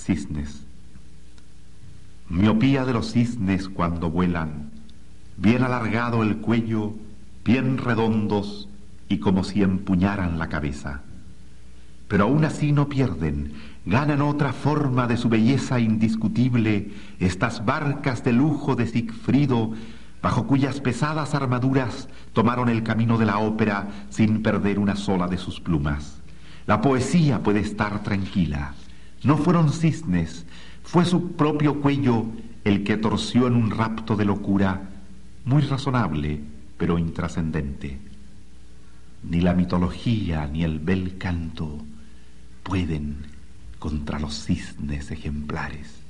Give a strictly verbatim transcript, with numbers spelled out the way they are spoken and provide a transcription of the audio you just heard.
Cisnes. Miopía de los cisnes cuando vuelan, bien alargado el cuello, bien redondos y como si empuñaran la cabeza. Pero aún así no pierden, ganan otra forma de su belleza indiscutible estas barcas de lujo de Sigfrido, bajo cuyas pesadas armaduras tomaron el camino de la ópera sin perder una sola de sus plumas. La poesía puede estar tranquila. No fueron cisnes, fue su propio cuello el que torció en un rapto de locura, muy razonable, pero intrascendente. Ni la mitología ni el bel canto pueden contra los cisnes ejemplares.